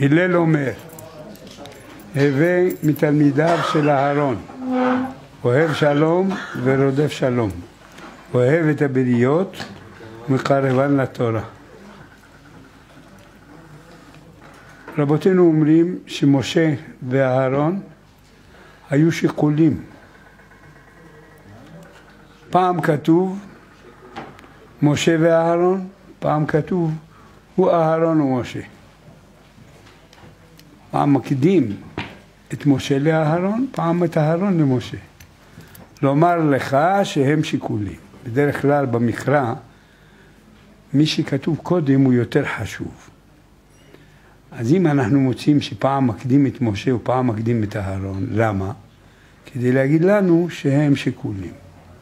הלל אומר, הווה מתלמידיו של אהרון, אוהב שלום ורודף שלום, אוהב את הבריות ומקרבן לתורה. רבותינו אומרים שמשה ואהרון היו שיקולים. פעם כתוב משה ואהרון, פעם כתוב הוא אהרון ומשה. פעם מקדים את משה לאהרון, פעם את אהרון למשה. לומר לך שהם שיקולים. בדרך כלל במקרא, מי שכתוב קודם הוא יותר חשוב. אז אם אנחנו מוצאים שפעם מקדים את משה ופעם מקדים את אהרון, למה? כדי להגיד לנו שהם שיקולים.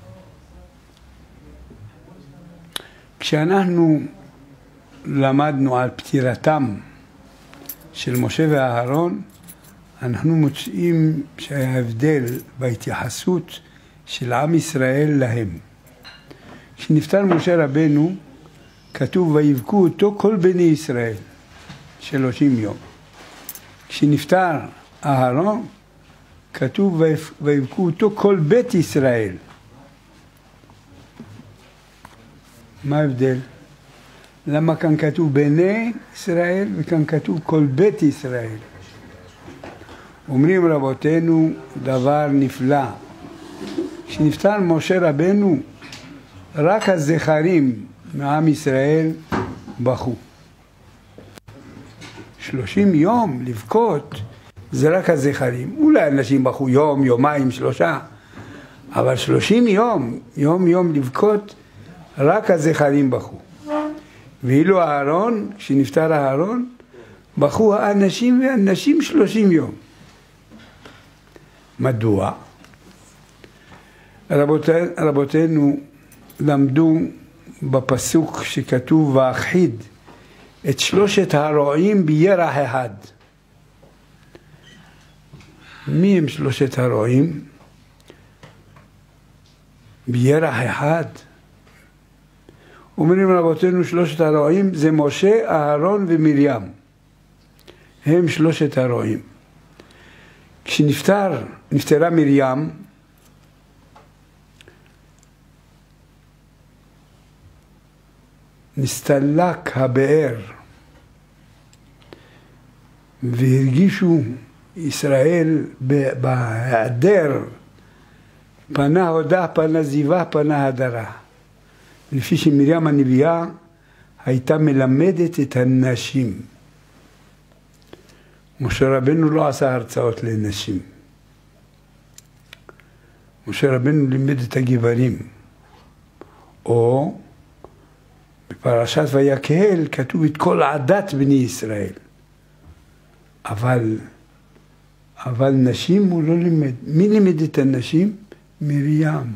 כשאנחנו למדנו על פטירתם של משה ואהרון, אנחנו מוצאים שההבדל בהתייחסות של עם ישראל להם. כשנפטר משה רבנו, כתוב ויבכו אותו כל בני ישראל, 30 יום. כשנפטר אהרון, כתוב ויבכו אותו כל בית ישראל. מה ההבדל? למה כאן כתוב בני ישראל וכאן כתוב כל בית ישראל? אומרים רבותינו דבר נפלא. כשנפטר משה רבנו, רק הזכרים מעם ישראל בכו. 30 יום לבכות זה רק הזכרים. אולי אנשים בכו יום, יומיים, 3, אבל 30 יום לבכות, רק הזכרים בכו. ואילו אהרון, כשנפטר אהרון, בכו האנשים והנשים 30 יום. מדוע? רבותינו למדו בפסוק שכתוב ואחיד את 3 הרועים בירח אחד. מי הם 3 הרועים? בירח אחד. אומרים רבותינו 3 הרועים זה משה, אהרון ומרים. הם 3 הרועים. כשנפטרה מרים, נסתלק הבאר והרגישו ישראל בהיעדר פנה הודה, פנה זיווה, פנה הדרה. לפי שמרים הנביאה הייתה מלמדת את הנשים. משה רבנו לא עשה הרצאות לנשים. משה רבנו לימד את הגברים. או בפרשת ויקהל כתוב את כל עדת בני ישראל. אבל נשים הוא לא לימד. מי לימד את הנשים? מרים.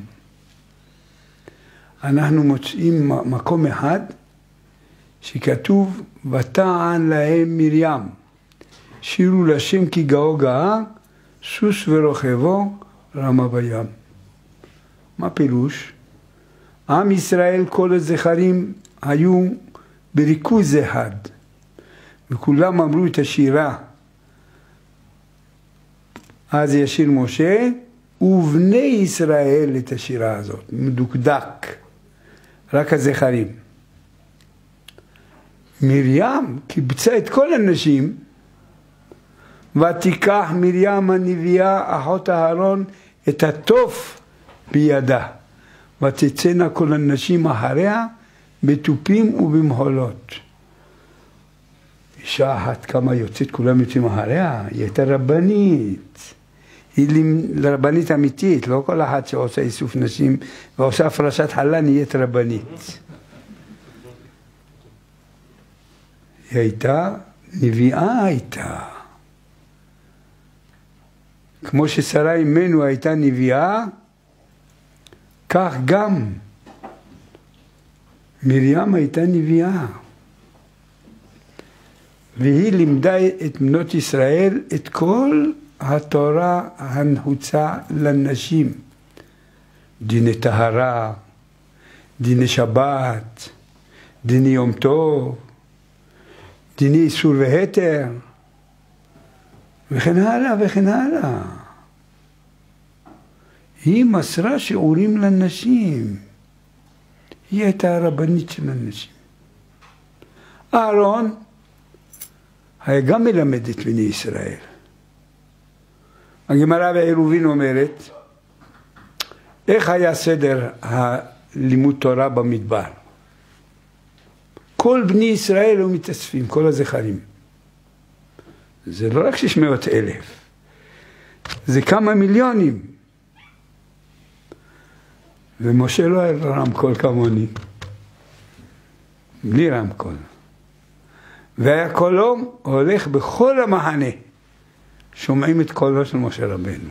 אנחנו מוצאים מקום אחד שכתוב ותען להם מרים. שירו לשם כי גאו גאה, סוס ורוכבו רמה בים. מה פירוש? עם ישראל כל הזכרים היו בריכוז אחד, וכולם אמרו את השירה. אז ישיר משה ובני ישראל את השירה הזאת, מדוקדק, רק הזכרים. מרים קיבצה את כל הנשים, ותיקח מרים הנביאה אחות אהרון את התוף בידה, ותצאנה כל הנשים אחריה בתופים ובמחולות. אישה אחת כמה יוצאת, כולם יוצאים אחריה, היא הייתה רבנית. היא רבנית אמיתית, לא כל אחת שעושה איסוף נשים ועושה הפרשת חלה נהיית רבנית. היא הייתה, נביאה הייתה. כמו ששרה אמנו הייתה נביאה, כך גם מרים הייתה נביאה. והיא לימדה את בנות ישראל את כל התורה הנחוצה לנשים. דיני טהרה, דיני שבת, דיני יום טוב, דיני איסור והתר, וכן הלאה וכן הלאה. היא מסרה שיעורים לנשים. היא הייתה הרבנית של הנשים. אהרון היה גם מלמד את בני ישראל. הגמרא בעירובין אומרת, איך היה סדר הלימוד תורה במדבר? כל בני ישראל היו מתאספים, כל הזכרים. זה לא רק 600,000, זה כמה מיליונים. ומשה לא היה רמקול כמוני, בלי רמקול. והיה קולו הולך בכל המחנה, שומעים את קולו של משה רבנו.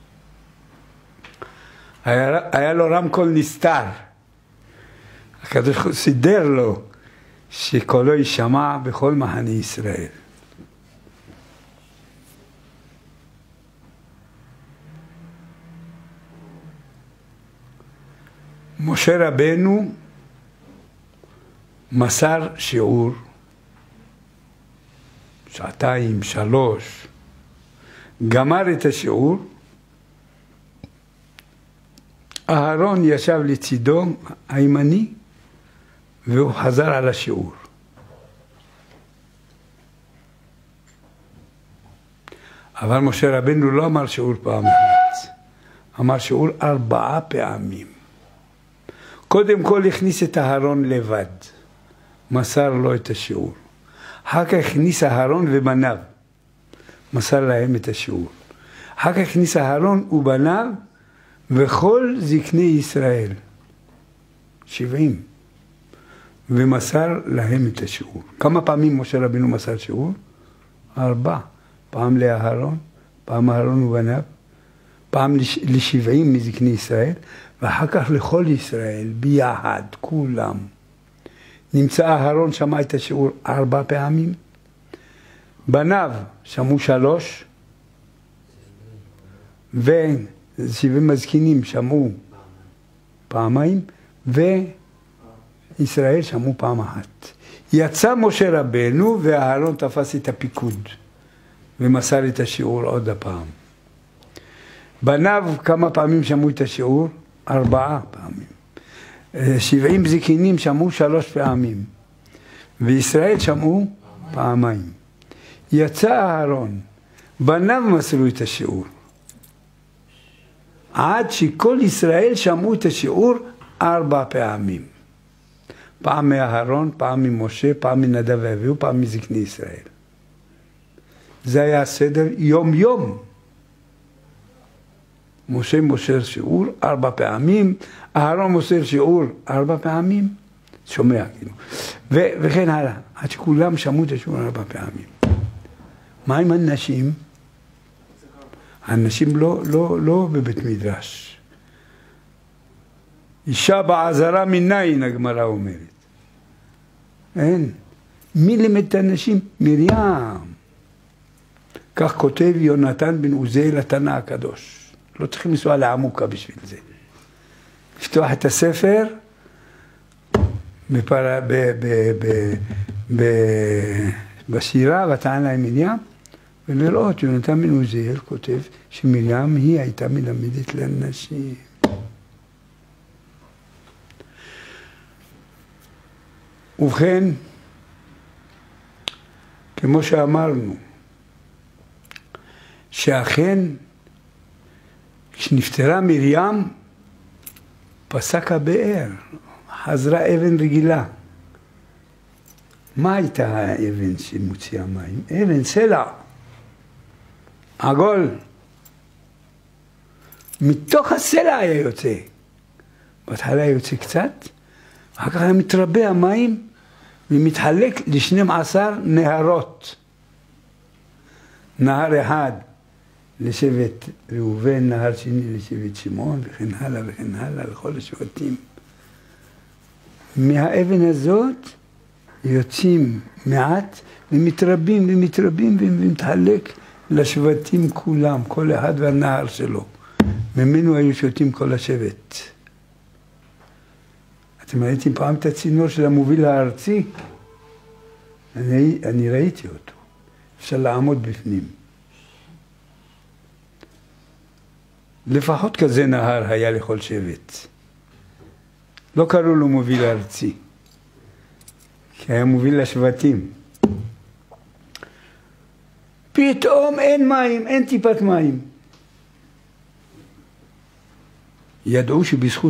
היה לו רמקול נסתר. הקדוש ברוך הוא סידר לו שקולו יישמע בכל מחנה ישראל. משה רבנו מסר שיעור, 2 3, גמר את השיעור, אהרון ישב לצידו הימני, והוא חזר על השיעור. אבל משה רבנו לא אמר שיעור פעם אחת, אמר שיעור 4 פעמים. קודם כל הכניס את אהרון לבד, מסר לו את השיעור. אחר כך הכניס אהרון ובניו, מסר להם את השיעור. אחר כך הכניס אהרון ובניו וכל זקני ישראל, 70, ומסר להם את השיעור. כמה פעמים משה רבנו מסר שיעור? 4. פעם לאהרון, פעם אהרון ובניו, פעם ל70 מזקני ישראל, ואחר כך לכל ישראל, ביחד, כולם. נמצא אהרון שמע את השיעור 4 פעמים, בניו שמעו 3, ו70 מזקינים שמעו פעמיים, וישראל שמעו פעם אחת. יצא משה רבנו ואהרון תפס את הפיקוד, ומסר את השיעור עוד הפעם. בניו כמה פעמים שמעו את השיעור? 4 פעמים. 70 זקנים שמעו 3 פעמים, וישראל שמעו פעמיים. יצא אהרון, בניו מסרו את השיעור, עד שכל ישראל שמעו את השיעור 4 פעמים. פעם מאהרון, פעם ממשה, פעם מנדב ואביהו, פעם מזקני ישראל. זה היה הסדר יום יום. משה מוסר שיעור 4 פעמים, אהרון מוסר שיעור 4 פעמים, שומע כאילו, וכן הלאה, עד שכולם שמעו את השיעור 4 פעמים. מה עם הנשים? הנשים לא בבית מדרש. אישה בעזרה מניין, הגמרא אומרת. אין. מי לימד את הנשים? מרים. כך כותב יונתן בן עוזיאל התנא הקדוש. לא צריכים לנסוע לעמוקה בשביל זה. לפתוח את הספר בשירה ותענה עם מרים, ולראות יונתן בן עוזיאל כותב שמרים היא הייתה מלמדת לנשים. ובכן, כמו שאמרנו, שאכן כשנפטרה מרים, פסק הבאר, חזרה אבן רגילה. מה הייתה האבן שמוציאה מים? אבן סלע, עגול. מתוך הסלע היה יוצא. בהתחלה היה יוצא קצת, אחר כך היה מתרבה המים, ומתחלק ל12 נהרות. נהר אחד לשבט ראובן, נהר שני לשבט שמעון, וכן הלאה וכן הלאה, לכל השבטים. מהאבן הזאת יוצאים מעט, ומתרבים ומתרבים ומתחלק לשבטים כולם, כל אחד והנהר שלו. ממנו היו שותים כל השבט. אתם ראיתם פעם את הצינור של המוביל הארצי? אני ראיתי אותו. אפשר לעמוד בפנים. לפחות כזה נהר היה לכל שבט. לא קראו לו מוביל ארצי, כי היה מוביל לשבטים. פתאום אין מים, אין טיפת מים. ידעו שבזכות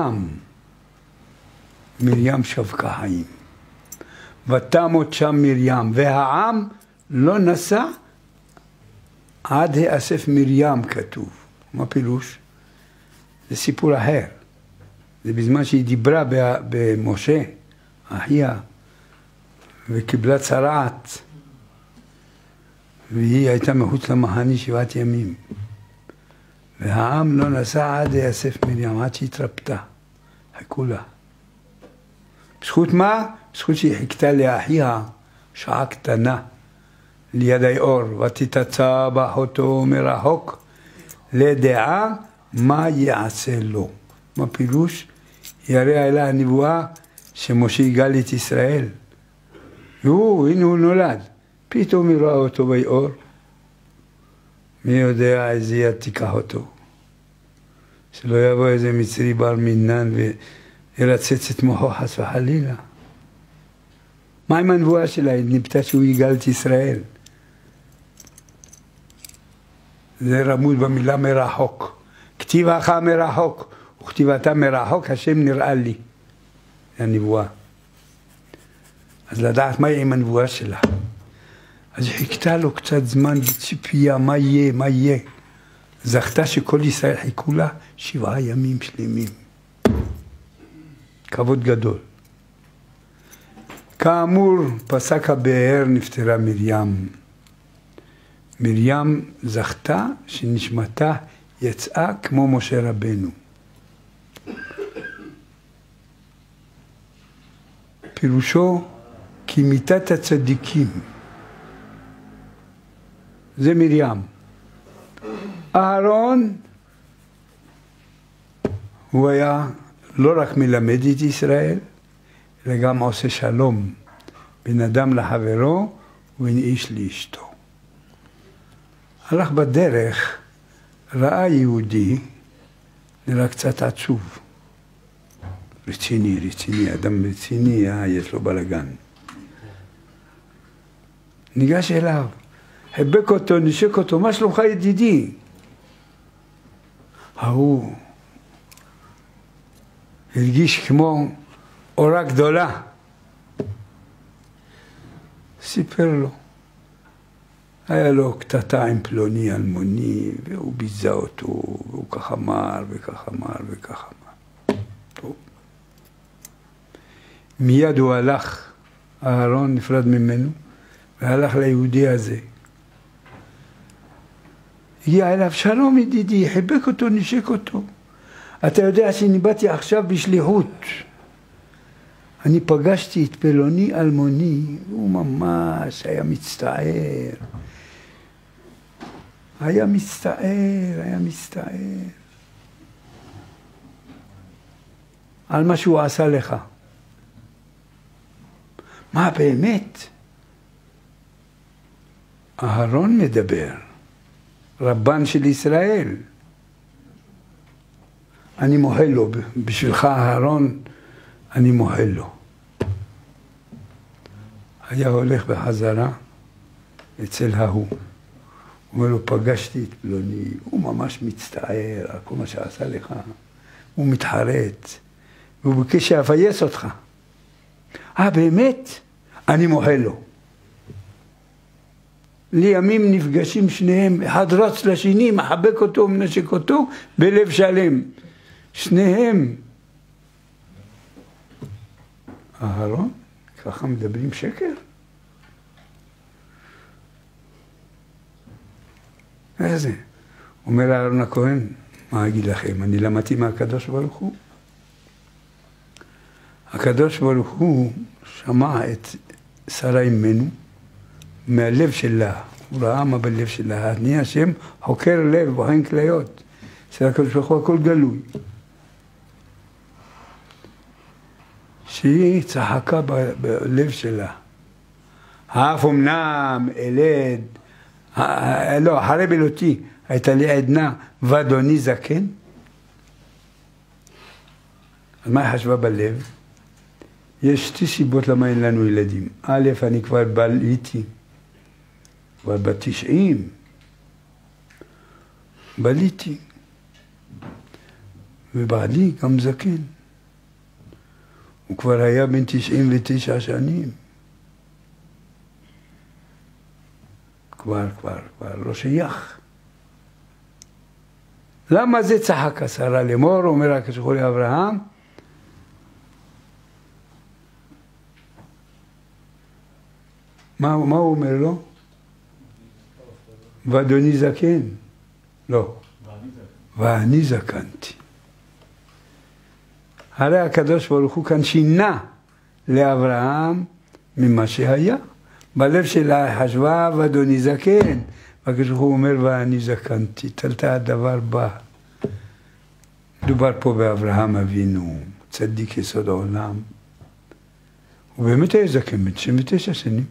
מרים שבקה חיים. ותמות שם מרים, והעם לא נסע עד האסף מרים כתוב. מה פירוש? זה סיפור אחר. זה בזמן שהיא דיברה במשה, אחיה, וקיבלה צרעת, והיא הייתה מחוץ למחנה 7 ימים. והעם לא נסע עד האסף מרים, עד שהתרפתה. חיכו לה. בזכות מה? בזכות שהיא חיכתה לאחיה שעה קטנה ליד היאור, ותתצבח אותו מרחוק לדעה מה יעשה לו. מה פירוש? יראה אלה הנבואה שמשה יגאל את ישראל. הנה הוא נולד. פתאום היא רואה אותו ביאור. מי יודע איזה יד תיקח אותו. שלא יבוא איזה מצרי בר מינן וירצץ את מוחו חס וחלילה. מה עם הנבואה שלה? היא ניבטה שהוא יגאל את ישראל. זה רמוז במילה מרחוק. כתיבך מרחוק, וכתיבתה מרחוק, השם נראה לי. זה הנבואה. אז לדעת מה יהיה עם הנבואה שלה. אז היא חיכתה לו קצת זמן בציפייה, מה יהיה, מה יהיה. זכתה שכל ישראל חיכו לה 7 ימים שלמים. כבוד גדול. כאמור, פסק הבאר, נפטרה מרים. מרים זכתה שנשמתה יצאה כמו משה רבנו. פירושו כי מיתת הצדיקים. זה מרים. אהרון הוא היה לא רק מלמד את ישראל, אלא גם עושה שלום בין אדם לחברו ובין איש לאשתו. הלך בדרך, ראה יהודי, נראה קצת עצוב. רציני, אדם רציני, יש לו בלגן. ניגש אליו, חיבק אותו, נשק אותו, מה שלומך ידידי? ההוא הרגיש כמו אורה גדולה. סיפר לו. היה לו קטטה עם פלוני אלמוני, והוא ביזה אותו, והוא כך אמר, וכך אמר, וכך אמר. טוב. מיד הוא הלך, אהרון נפרד ממנו, והלך ליהודי הזה. הגיע אליו, שלום ידידי, חיבק אותו, נשק אותו. אתה יודע שניבאתי עכשיו בשליחות. אני פגשתי את פלוני אלמוני, הוא ממש היה מצטער. היה מצטער. על מה שהוא עשה לך. מה באמת? אהרון מדבר, רבן של ישראל. אני מוחל לו, בשבילך אהרון, אני מוחל לו. היה הולך בחזרה אצל ההוא. הוא אומר לו, פגשתי את פלוני, הוא ממש מצטער על כל מה שעשה לך. הוא מתחרט, והוא ביקש שיפייס אותך. באמת? אני מוחל לו. לימים נפגשים שניהם, אחד רץ לשני, מחבק אותו, מנשק אותו, בלב שלם. שניהם. אהרון, ככה מדברים שקר? איך זה? אומר אהרון הכהן, מה אגיד לכם? אני למדתי מהקדוש ברוך הוא. הקדוש ברוך הוא שמע את שרה אימנו מהלב שלה. הוא ראה מה בלב שלה. אני השם חוקר לב, בוחן כליות. אצל הקדוש ברוך הוא הכל גלוי. שהיא צחקה בלב שלה. האף אמנם אלד, לא, אחרי בלותי, הייתה לי עדנה, ואדוני זקן? אז מה היא חשבה בלב? יש שתי סיבות למה אין לנו ילדים. א', אני כבר בליתי, כבר ב-90, בליתי, ובעלי גם זקן. הוא כבר היה בן 99 שנים. כבר לא שייך. למה זה צחק שרה לאמור? אומר הקדוש ברוך הוא לאברהם, מה הוא אומר לו? ואדוני זקן? לא. ואני זקנתי. הרי הקדוש ברוך הוא כאן שינה לאברהם ממה שהיה. בלב שלה חשבה ואדוני זקן. הקדוש ברוך הוא אומר ואני זקנתי. תלתה הדבר בא. דובר פה באברהם אבינו, צדיק יסוד העולם. הוא באמת היה זקן בן 99 שנים.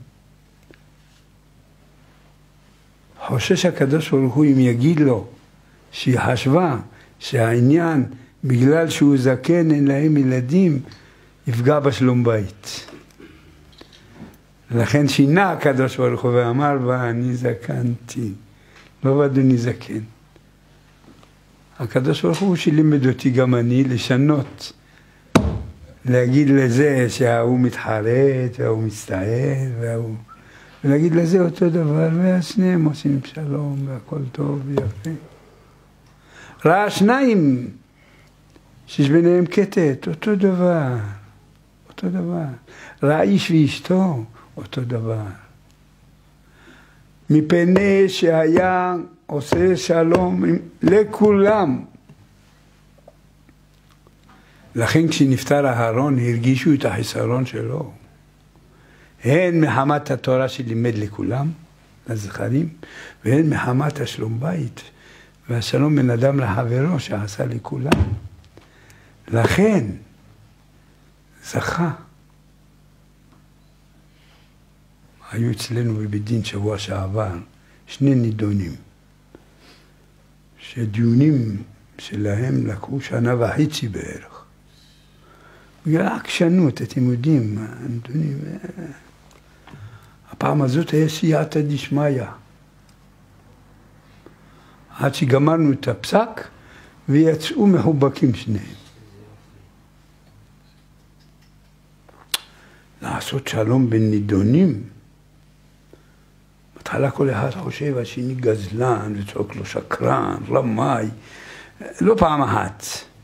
חושש הקדוש ברוך הוא אם יגיד לו שהיא חשבה שהעניין בגלל שהוא זקן אין להם ילדים יפגע בשלום בית. לכן שינה הקדוש ברוך הוא ואמר ואני זקנתי, לא ואדוני זקן. הקדוש ברוך הוא שלימד אותי גם אני לשנות, להגיד לזה שההוא מתחרט וההוא מצטער וההוא, ולהגיד לזה אותו דבר, והשניהם עושים שלום והכל טוב ויפה. ראה שניים שיש ביניהם קטט, אותו דבר, אותו דבר. ראה איש ואשתו, אותו דבר. מפני שהיה עושה שלום לכולם. לכן כשנפטר אהרון הרגישו את החיסרון שלו. הן מחמת התורה שלימד לכולם, לזכרים, והן מחמת השלום בית, והשלום בין אדם לחברו שעשה לכולם. לכן זכה. היו אצלנו בבית דין שבוע שעבר שני נידונים, שדיונים שלהם לקחו שנה וחצי בערך. בגלל עקשנות, אתם יודעים, הנידונים... הפעם הזאת היה סייעתא דשמיא. עד שגמרנו את הפסק ויצאו מחובקים שניהם. לעשות שלום בין נידונים. בהתחלה כל אחד חושב, השני גזלן וצעוק לו שקרן, רמאי. לא פעם אחת.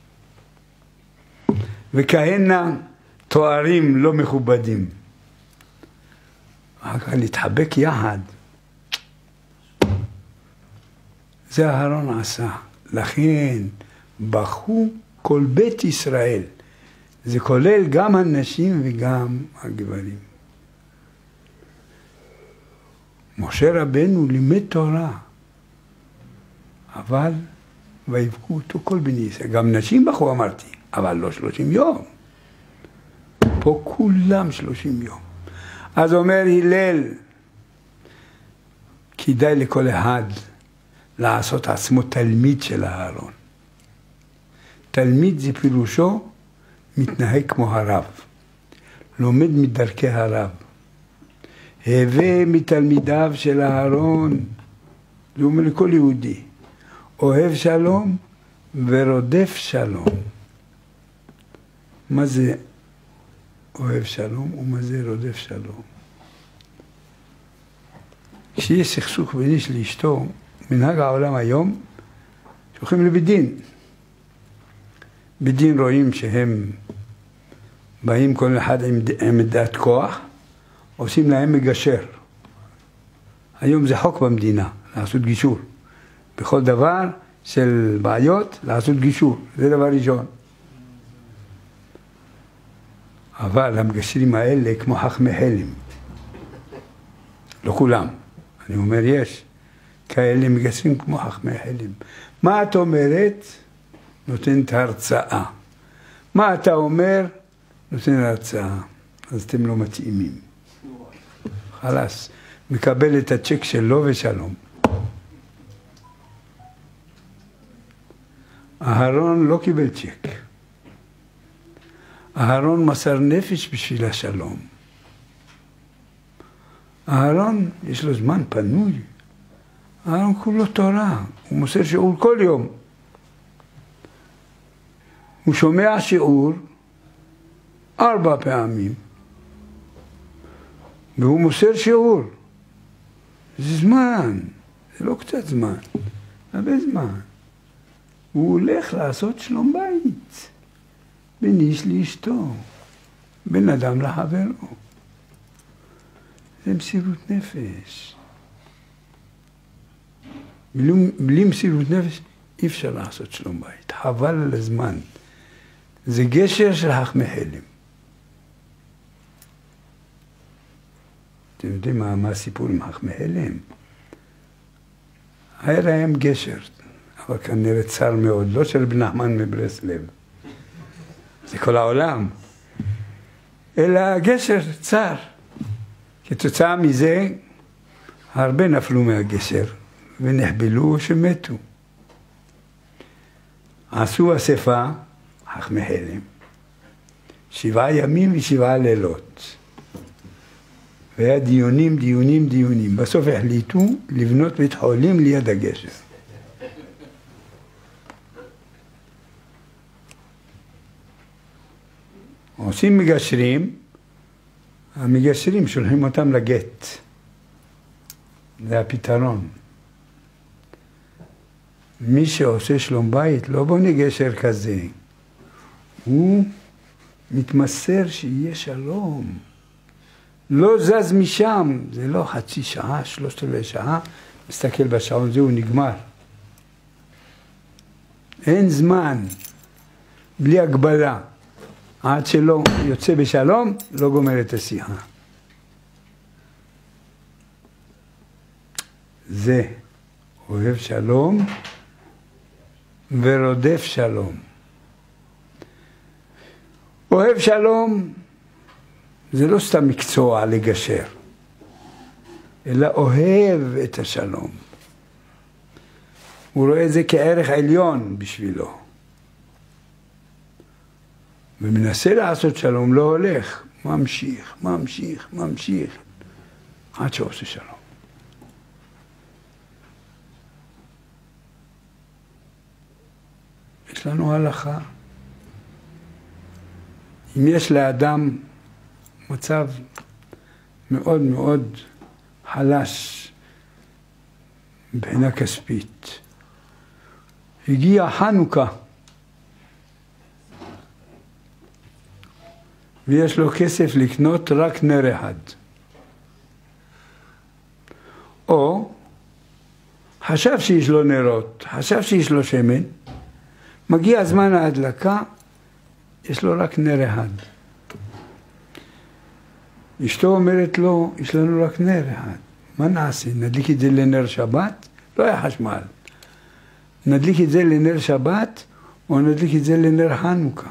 וכהנה תוארים לא מכובדים. אחר כך להתחבק יחד. זה אהרון עשה. לכן בכו כל בית ישראל. זה כולל גם הנשים וגם הגברים. משה רבנו לימד תורה. אבל ויבכו אותו כל בני ישראל. גם נשים בכו אמרתי, אבל לא 30 יום. פה כולם 30 יום. אז אומר הלל, כדאי לכל אחד לעשות עצמו תלמיד של אהרון. תלמיד זה פירושו מתנהג כמו הרב, לומד מדרכי הרב. הווה מתלמידיו של אהרון, זה אומר לכל יהודי, אוהב שלום ורודף שלום. מה זה אוהב שלום ומה זה רודף שלום? כשיש סכסוך בין איש לאשתו, מנהג העולם היום, שולחים לבית דין. בית דין רואים שהם באים כל אחד עם דעת כוח, עושים להם מגשר. היום זה חוק במדינה, לעשות גישור. בכל דבר של בעיות, לעשות גישור. זה דבר ראשון. אבל המגשרים האלה כמו חכמי חלם. לא כולם. אני אומר יש. כאלה מגשרים כמו חכמי חלם. מה את אומרת? נותנת הרצאה. מה אתה אומר? נותן הרצאה. אז אתם לא מתאימים. חלס. מקבל את הצ'ק שלו ושלום. אהרון לא קיבל צ'ק. אהרון מסר נפש בשביל השלום. אהרון יש לו זמן פנוי. אהרון כולו תורה, הוא מוסר שיעור כל יום. הוא שומע שיעור 4 פעמים, והוא מוסר שיעור. זה זמן, זה לא קצת זמן, הרבה זמן. הוא הולך לעשות שלום בית, בין איש לאשתו, בין אדם לחברו. זה מסירות נפש. בלי מסירות נפש אי אפשר לעשות שלום בית, חבל על הזמן. זה גשר של חכמי חלם. אתם יודעים מה הסיפור עם חכמי חלם? היה להם גשר, אבל כנראה צר מאוד, לא של בן נחמן מברסלב. זה כל העולם. אלא גשר צר. כתוצאה מזה, הרבה נפלו מהגשר ונחבלו שמתו. עשו אספה, חכמי חלם, 7 ימים ו7 לילות. והיה דיונים, דיונים, דיונים. בסוף החליטו לבנות בית חולים ליד הגשר. עושים מגשרים, המגשרים שולחים אותם לגט. זה הפתרון. מי שעושה שלום בית לא בונה גשר כזה. הוא מתמסר שיהיה שלום. לא זז משם, זה לא חצי שעה, 3/4 שעה, מסתכל בשעון, זהו נגמר. אין זמן, בלי הגבלה. עד שלא יוצא בשלום, לא גומר את השיחה. זה אוהב שלום ורודף שלום. אוהב שלום זה לא סתם מקצוע לגשר, אלא אוהב את השלום. הוא רואה את זה כערך עליון בשבילו. ומנסה לעשות שלום, לא הולך, ממשיך, ממשיך, ממשיך, עד שעושה שלום. יש לנו הלכה. אם יש לאדם מצב מאוד מאוד חלש מבחינה כספית, הגיע חנוכה, ויש לו כסף לקנות רק נר אחד. או חשב שיש לו נרות, חשב שיש לו שמן, מגיע זמן ההדלקה, יש לו רק נר אחד. אשתו אומרת לו, יש לנו רק נר אחד. מה נעשה? נדליק את זה לנר שבת? לא היה חשמל. נדליק את זה לנר שבת, או נדליק את זה לנר חנוכה.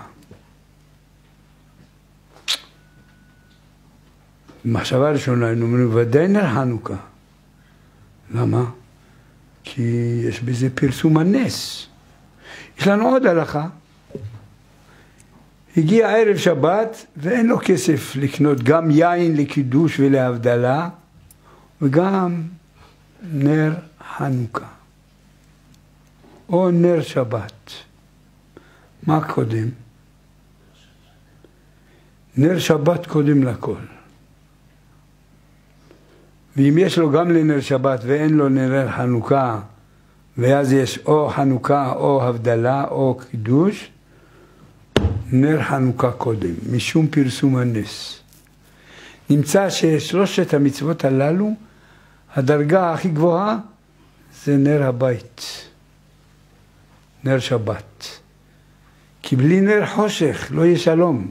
מחשבה ראשונה, היינו אומרים, ודאי נר חנוכה. למה? כי יש בזה פרסום הנס. יש לנו עוד הלכה. הגיע ערב שבת ואין לו כסף לקנות גם יין לקידוש ולהבדלה וגם נר חנוכה או נר שבת. מה קודם? נר שבת קודם לכל. ואם יש לו גם לנר שבת ואין לו נר חנוכה, ואז יש או חנוכה או הבדלה או קידוש, נר חנוכה קודם, משום פרסום הנס. נמצא ששלושת המצוות הללו, הדרגה הכי גבוהה זה נר הבית, נר שבת. כי בלי נר חושך לא יהיה שלום.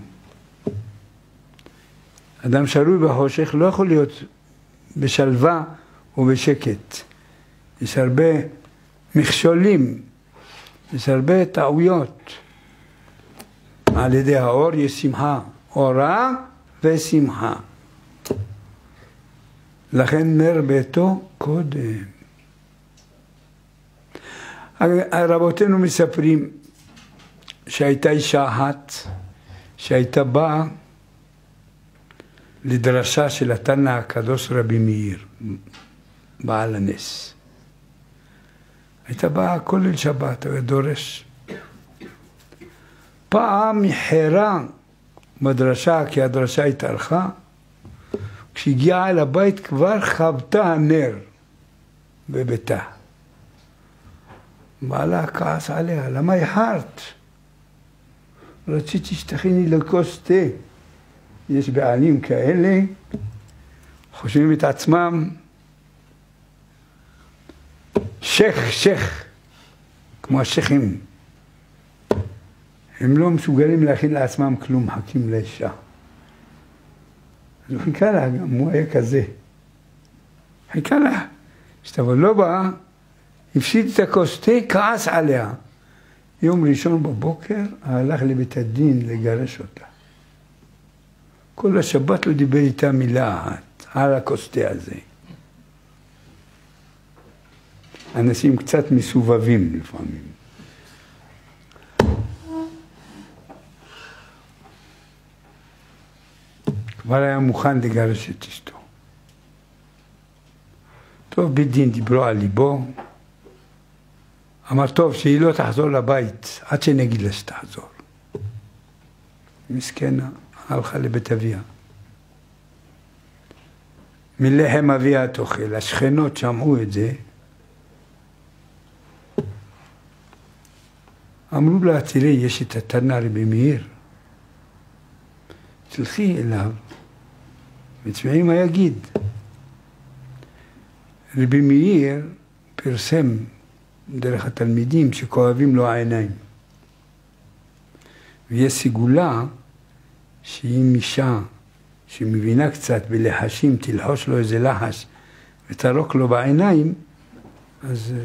אדם שרוי בחושך לא יכול להיות בשלווה ובשקט. יש הרבה מכשולים, יש הרבה טעויות. על ידי האור יש שמחה, אורה ושמחה. לכן נר ביתו קודם. רבותינו מספרים שהייתה אישה אחת שהייתה באה לדרשה של התנא הקדוש רבי מאיר, בעל הנס. הייתה באה כל ליל שבת, היה דורש. פעם איחרה בדרשה, כי הדרשה התארכה, כשהגיעה אל הבית כבר חוותה הנר בביתה. בעלה כעס עליה, למה איחרת? רציתי שתכיני לכוס תה. יש בעלים כאלה, חושבים את עצמם, שייך, כמו השייכים. הם לא מסוגלים להכין לעצמם כלום, מחכים לאישה. אז הוא חיכה לה, גם הוא היה כזה. חיכה לה, כשתבוא לא באה, הפסיד את הכוס תה, כעס עליה. יום ראשון בבוקר הלך לבית הדין לגרש אותה. כל השבת לא דיבר איתה מילה אחת על הכוס תה הזה. אנשים קצת מסובבים לפעמים. כבר היה מוכן לגרש את אשתו. טוב, בית דין דיברו על ליבו. אמר, טוב, שהיא לא תחזור לבית עד שנגיד לה שתחזור. מסכנה, הלכה לבית אביה. מלחם אביה תאכל. השכנות שמעו את זה. אמרו לה, תראי, יש את התנא רבי מאיר. תלכי אליו, ותשמעי מה יגיד. רבי מאיר פרסם דרך התלמידים שכואבים לו העיניים. ויש סגולה שאם אישה שמבינה קצת בלחשים, תלחוש לו איזה לחש ותרוק לו בעיניים, אז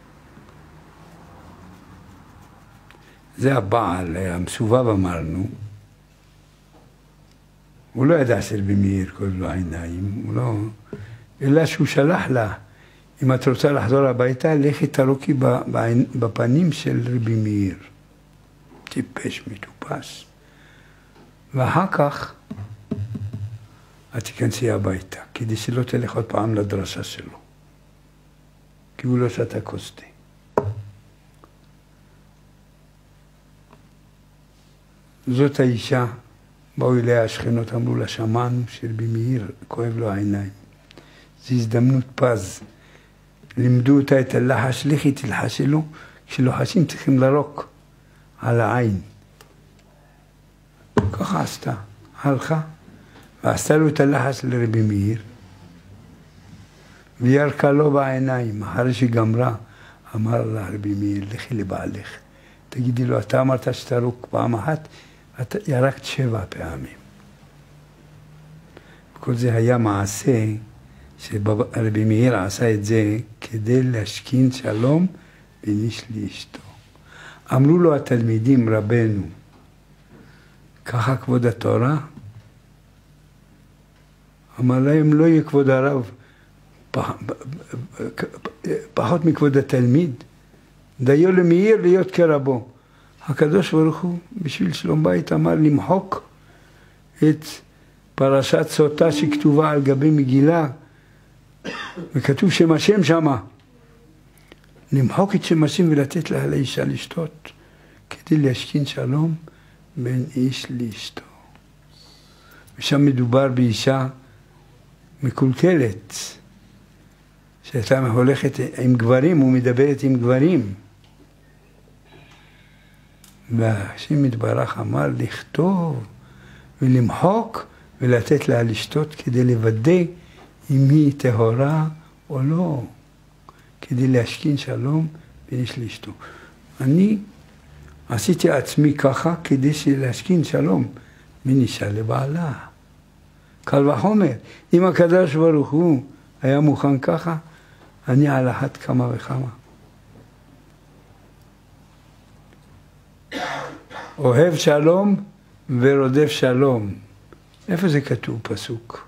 זה הבעל, המסובב אמרנו. הוא לא ידע שרבי מאיר כואב לו העיניים, הוא לא... אלא שהוא שלח לה, אם את רוצה לחזור הביתה, לכי תרוקי בפנים של רבי מאיר. טיפש, מטופש. ואחר כך את תיכנסי הביתה, כדי שלא תלך עוד פעם לדרשה שלו. כי הוא לא שתה כוס תה. זאת האישה, באו אליה השכנות, אמרו לה, שמענו שרבי מאיר כואב לו העיניים. זו הזדמנות פז. לימדו אותה את הלחש, לכי תלחשי לו, כשלוחשים צריכים לרוק על העין. ככה עשתה, הלכה, ועשתה לו את הלחש לרבי מאיר, וירקה לו בעיניים. אחרי שגמרה, אמר לה רבי מאיר, לכי לבעלך. תגידי לו, אתה אמרת שתרוק פעם אחת, אתה ירקת 7 פעמים. כל זה היה מעשה, שרבי מאיר עשה את זה כדי להשכין שלום בין איש לאשתו. אמרו לו התלמידים, רבנו, ככה כבוד התורה? אמר להם, לא יהיה כבוד הרב פחות מכבוד התלמיד. דיו למאיר להיות כרבו. הקדוש ברוך הוא בשביל שלום בית אמר למחוק את פרשת סוטה שכתובה על גבי מגילה, וכתוב שם השם שמה. למחוק את שם השם ולתת לה לאישה לשתות, כדי להשכין שלום בין איש לאשתו. ושם מדובר באישה מקולקלת, שהייתה הולכת עם גברים ומדברת עם גברים. והשם יתברך אמר לכתוב ולמחוק ולתת לה לשתות, כדי לוודא אם היא טהורה או לא, כדי להשכין שלום בין איש לאשתו. אני עשיתי עצמי ככה כדי להשכין שלום בין אישה לבעלה. קל וחומר, אם הקדוש ברוך הוא היה מוכן ככה, אני על אחת כמה וכמה. אוהב שלום ורודף שלום. איפה זה כתוב פסוק?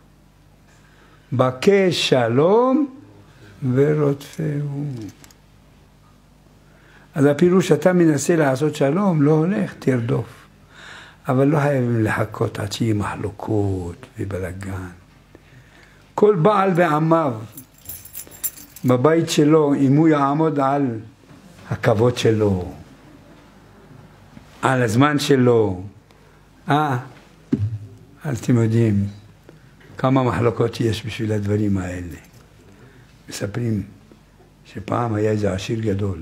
בקש שלום ורודפהו. אז הפירוש שאתה מנסה לעשות שלום, לא הולך, תרדוף. אבל לא חייבים לחכות עד שיהיו מחלוקות ובלגן. כל בעל ועמיו בבית שלו, אם הוא יעמוד על הכבוד שלו, על הזמן שלו, אתם יודעים כמה מחלוקות יש בשביל הדברים האלה. מספרים שפעם היה איזה עשיר גדול,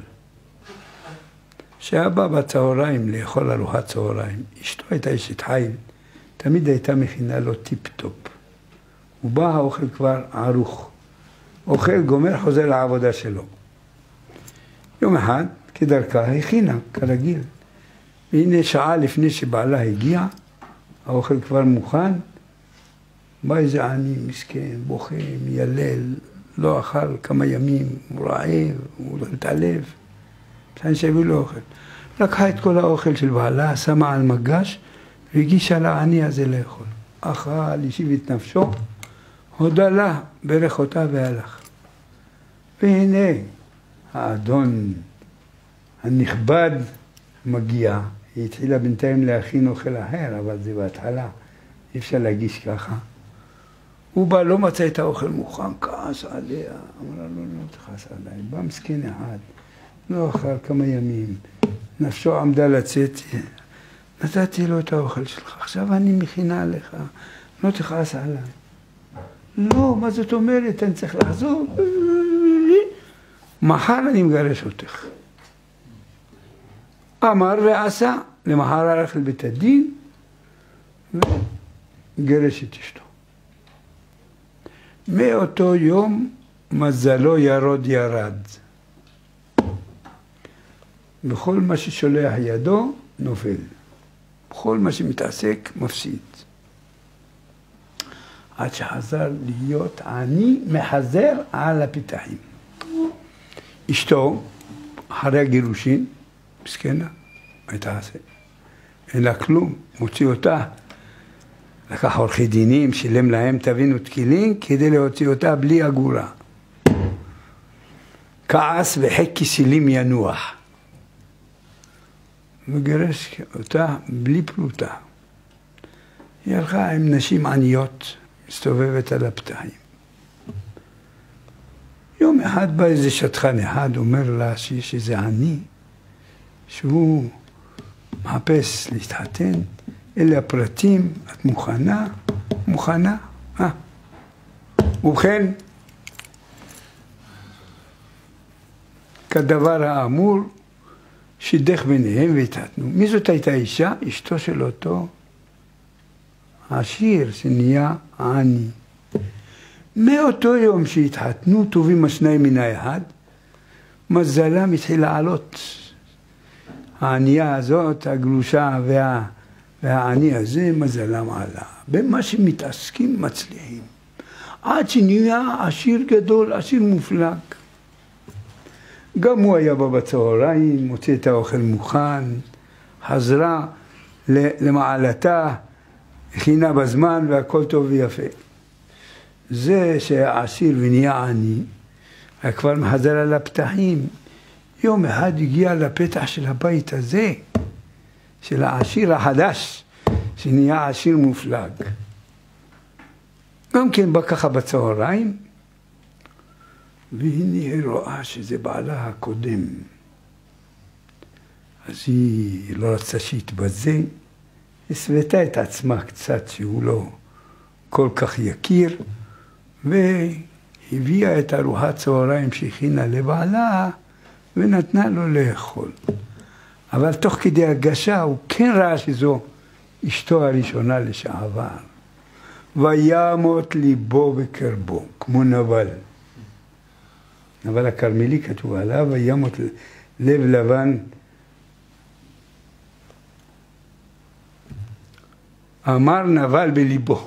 שהיה בא בצהריים לאכול ארוחת צהריים. אשתו הייתה אשת חיל, תמיד הייתה מכינה לו טיפ-טופ. הוא בא, האוכל כבר ערוך. אוכל, גומר, חוזר לעבודה שלו. יום אחד, כדרכה, הכינה, כרגיל. והנה שעה לפני שבעלה הגיע, האוכל כבר מוכן, בא איזה עני מסכן, בוכה, מיילל, לא אכל כמה ימים, הוא רעב, הוא לא מתעלב. בסדר שהביאו לו אוכל. לקחה את כל האוכל של בעלה, שמה על מגש, והגישה לעני הזה לאכול. אכל, השיב את נפשו, הודה לה, ברך אותה והלך. והנה, האדון הנכבד מגיע. היא התחילה בינתיים להכין אוכל אחר, אבל זה בהתחלה. אי אפשר להגיש ככה. הוא בא, לא מצא את האוכל מוכן, כעס עליה. אמרה לו, לא תכעס עליי. בא מסכן אחד, לא אכל כמה ימים. נפשו עמדה לצאת. נתתי לו את האוכל שלך, עכשיו אני מכינה לך. לא תכעס עליי. לא, מה זאת אומרת? אני צריך לחזור. מחר אני מגרש אותך. אמר ועשה, למחר הלך לבית הדין וגרש את אשתו. מאותו יום מזלו ירד. בכל מה ששולח ידו נופל. בכל מה שמתעסק מפסיד. עד שחזר להיות עני מחזר על הפיתחים. אשתו, אחרי הגירושין, מסכנה, מה תעשה? אין לה כלום, מוציא אותה. לקח עורכי דינים, שילם להם תבינו תקילין, כדי להוציא אותה בלי אגורה. כעס וחק כסילים ינוח. מגרש אותה בלי פרוטה. היא הלכה עם נשים עניות, מסתובבת על הפתחים. יום אחד בא איזה שטחן אחד, אומר לה שיש איזה עני, שהוא מחפש להתחתן, אלה הפרטים, את מוכנה? מוכנה? ובכן, כדבר האמור, שידך ביניהם והתחתנו. מי זאת הייתה אישה? אשתו של אותו עשיר שנהיה עני. מאותו יום שהתחתנו, טובים השניים מן האחד, מזלם התחיל לעלות. הענייה הזאת, הגרושה והעני הזה, מזלם עלה. במה שמתעסקים מצליחים. עד שנהיה עשיר גדול, עשיר מופלג. גם הוא היה בא בצהריים, מוצא את האוכל מוכן, חזרה למעלתה, הכינה בזמן והכל טוב ויפה. זה שהעשיר ונהיה עני, היה כבר מחזר על הפתחים. יום אחד הגיע לפתח של הבית הזה, של העשיר החדש, שנהיה עשיר מופלג. גם כן בא ככה בצהריים, והנה היא רואה שזה בעלה הקודם. אז היא לא רצה שיתבזה, הסוותה את עצמה קצת שהוא לא כל כך יכיר, והביאה את ארוחת צהריים שהכינה לבעלה, ונתנה לו לאכול. אבל תוך כדי הגשה הוא כן ראה שזו אשתו הראשונה לשעבר. וימות ליבו בקרבו, כמו נבל. נבל הכרמלי כתוב עליו, וימות לב לבן. אמר נבל בליבו.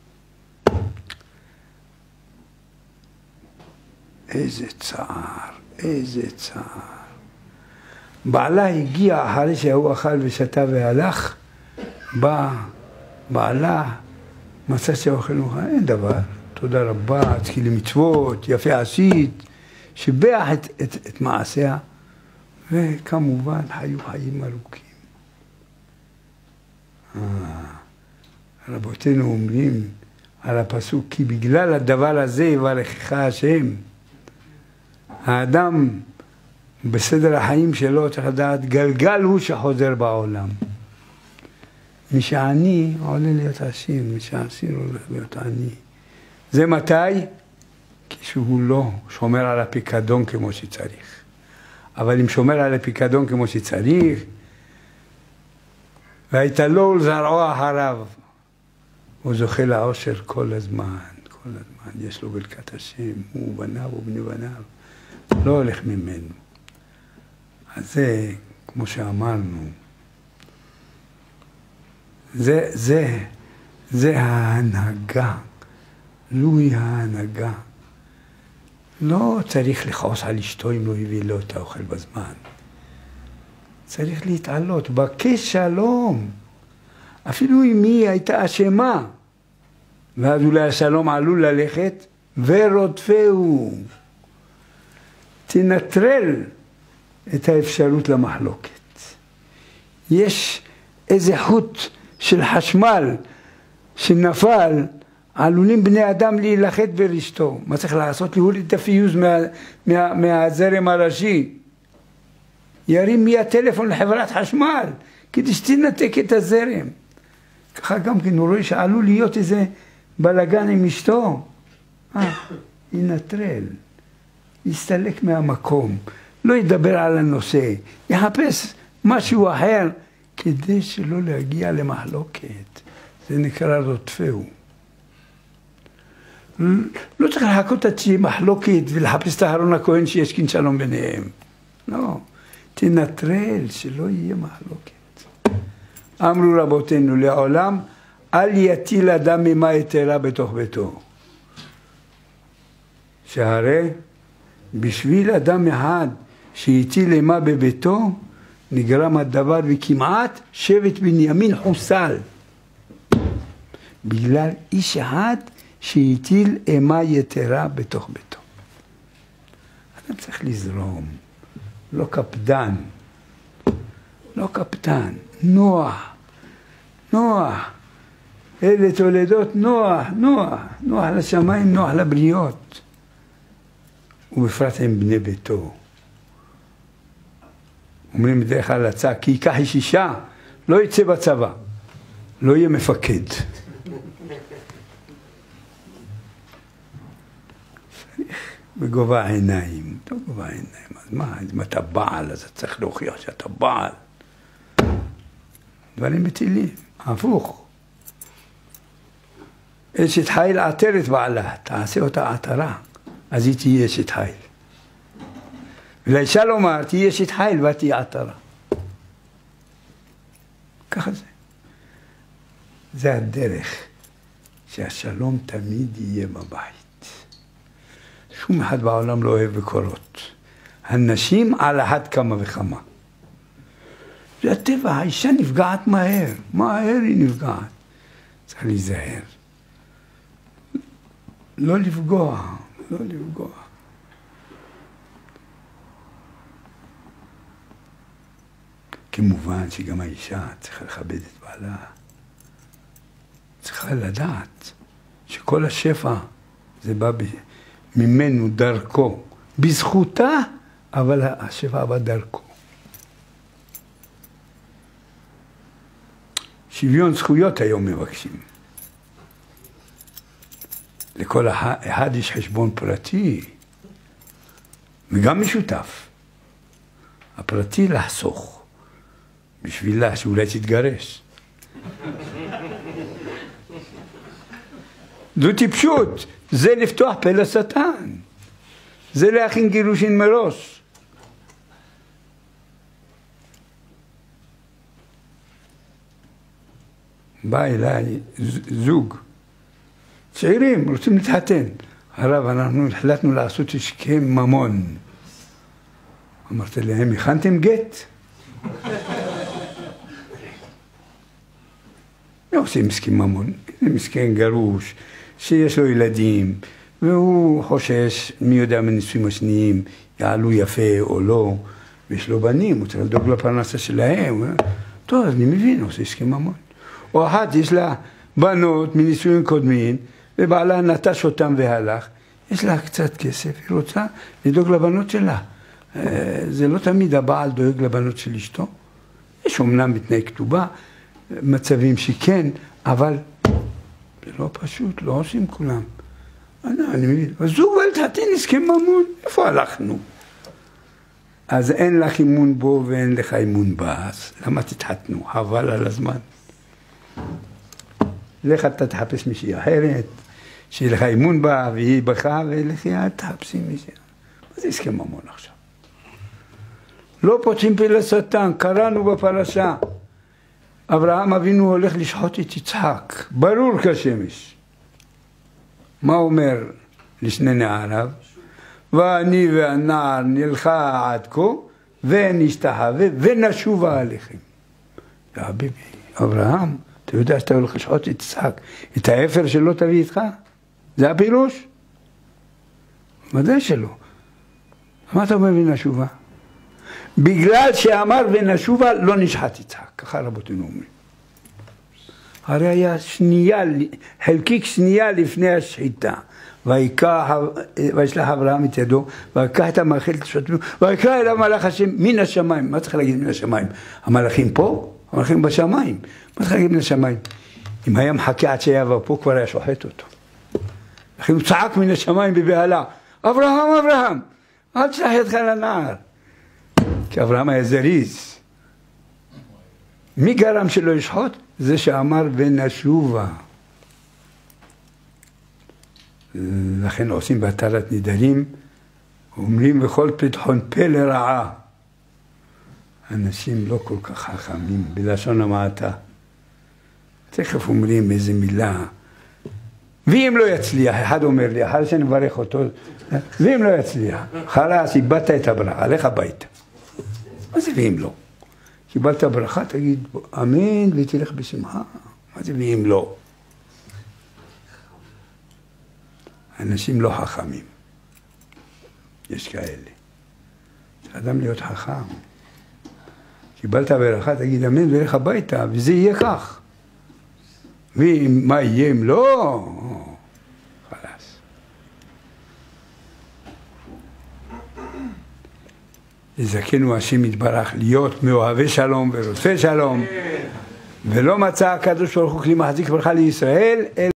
איזה צער, איזה צער. בעלה הגיע אחרי שהוא אכל ושתה והלך, בא בעלה, מצא שהאוכל מוכן, אין דבר, תודה רבה, תזכי למצוות, יפה עשית, שיבח את מעשיה, וכמובן חיו חיים ארוכים. רבותינו אומרים על הפסוק, כי בגלל הדבר הזה יברכך השם. האדם בסדר החיים שלו צריך לדעת, גלגל הוא שחוזר בעולם. מי שעני עולה להיות עשיר, מי שעשיר עולה להיות עני. זה מתי? כשהוא לא שומר על הפיקדון כמו שצריך. אבל אם שומר על הפיקדון כמו שצריך, והייתלו ולזרעו אחריו, הוא זוכה לעושר כל הזמן, כל הזמן. יש לו ברכת השם, הוא בניו ובני בניו. לא הולך ממנו. אז זה, כמו שאמרנו, זה ההנהגה, לוי ההנהגה. לא צריך לכעוס על אשתו אם לא הביא לו את האוכל בזמן. צריך להתעלות, בקש שלום. אפילו אם היא הייתה אשמה, ואז אולי השלום עלול ללכת, ורודפהו. תנטרל את האפשרות למחלוקת. יש איזה חוט של חשמל שנפל, עלולים בני אדם להילחץ ברשתו. מה צריך לעשות? להוריד את הפיוז מהזרם הראשי. ירים מי הטלפון לחברת חשמל, כדי שתנתק את הזרם. ככה גם כן הוא רואה שעלול להיות איזה בלגן עם אשתו. ינטרל, יסתלק מהמקום, לא ידבר על הנושא, יחפש משהו אחר, כדי שלא להגיע למחלוקת. זה נקרא רודפהו. לא צריך לחכות עד שיהיה מחלוקת ולחפש את אהרון הכהן שישכין שלום ביניהם. לא, תנטרל שלא יהיה מחלוקת. אמרו רבותינו, לעולם אל יטיל אדם ממה יתרה בתוך ביתו. שהרי בשביל אדם אחד שהטיל אימה בביתו, נגרם הדבר וכמעט שבט בנימין חוסל. בגלל איש אחד שהטיל אימה יתרה בתוך ביתו. אדם צריך לזרום, לא קפדן, לא קפדן, נוח, נוח. אלה תולדות נוח, נוח, נוח לשמיים, נוח לבריות. ובפרט עם בני ביתו. אומרים בדרך כלל לצע, כי ייקח איש אישה, לא יצא בצבא, לא יהיה מפקד. בגובה העיניים, לא גובה העיניים, אז מה, אם אתה בעל, אז אתה צריך להוכיח שאתה בעל. דברים מטילים, הפוך. אשת חיל עטרת בעלה, תעשה אותה עטרה, אז היא תהיה אשת חיל. ולאישה לומר, תהיה אשת חיל ותהיה עטרה. ככה זה. זה הדרך שהשלום תמיד יהיה בבית. שום אחד בעולם לא אוהב ביקורות. הנשים על אחת כמה וכמה. זה הטבע, האישה נפגעת מהר. מהר היא נפגעת. צריך להיזהר. לא לפגוע, לא לפגוע. כמובן שגם האישה צריכה לכבד את בעלה. צריכה לדעת שכל השפע זה בא ממנו דרכו. בזכותה, אבל השפע בא דרכו. שוויון זכויות היום מבקשים. לכל אחד יש חשבון פרטי, וגם משותף. הפרטי לחסוך, בשבילה שאולי תתגרש. זו טיפשות, זה לפתוח פה לשטן. זה להכין גירושין מראש. בא אליי זוג, צעירים, רוצים להתחתן. הרב, אנחנו החלטנו לעשות הסכם ממון. אמרתי להם, הכנתם גט? לא עושים הסכם ממון, זה מסכן גרוש, שיש לו ילדים, והוא חושש, מי יודע מנישואים השניים, יעלו יפה או לא, ויש לו בנים, הוא צריך לדאוג לפרנסה שלהם. טוב, אז אני מבין, הוא עושה הסכם ממון. או אחת, יש לה בנות מנישואים קודמים, ובעלה נטש אותם והלך. יש לה קצת כסף, היא רוצה לדאוג לבנות שלה. זה לא תמיד הבעל דואג לבנות של אשתו. יש אומנם בתנאי כתובה, מצבים שכן, אבל זה לא פשוט, לא עושים כולם. אני מבין, זוג ולתחתין הסכם ממון, איפה הלכנו? אז אין לך אימון בו ואין לך אימון בה, אז למה תתחתנו? חבל על הזמן. לך אתה תחפש מישהי אחרת, שיהיה לך אימון בה והיא בך, ולכי את תחפשי מישהי. מה זה הסכם ממון עכשיו? לא פותחים פה לשטן, קראנו בפרשה. אברהם אבינו הולך לשחוט את יצחק, ברור כשמש. מה אומר לשני נעריו? ואני והנער נלכה עד כה, ונשתחווה ונשובה עליכם. יא ביבי, אברהם, אתה יודע שאתה הולך לשחוט את יצחק, את האפר שלא תביא איתך? זה הפירוש? ודאי שלא. מה אתה אומר ונשובה? בגלל שאמר ונשובה לא נשחט יצחק, ככה רבותינו אומרים. הרי היה שנייה, חלקיק שנייה לפני השחיטה. וישלח אברהם את ידו, ויקח את המאכלת שותנו, ויקרא אליו מלאך השם מן השמיים. מה צריך להגיד מן השמיים? המלאכים פה? המלאכים בשמיים. מה צריך להגיד מן השמיים? אם היה מחכה עד שיבוא פה, כבר היה שוחט אותו. לכן הוא צעק מן השמיים בבהלה, אברהם, אברהם, אל תשלח ידך לנער. כי אברהם היה זריז. מי גרם שלא ישחוט? זה שאמר ונשובה. לכן עושים בהתרת נדרים, אומרים בכל פתחון פה לרעה. אנשים לא כל כך חכמים, בלשון המעטה. תכף אומרים איזה מילה. ואם לא יצליח, אחד אומר לי, אחר שנברך אותו, ואם לא יצליח, חלאס, איבדת את הברכה, לך הביתה. מה זה ואם לא? קיבלת ברכה, תגיד אמן ותלך בשמחה. מה זה ואם לא? אנשים לא חכמים. יש כאלה. צריך אדם להיות חכם. קיבלת ברכה, תגיד אמן ולך הביתה, וזה יהיה כך. ומה יהיה אם לא? חלאס. יזכנו השם יתברך להיות מאוהבי שלום ורוצה שלום, ולא מצא הקדוש ברוך הוא כלי מחזיק ברכה לישראל,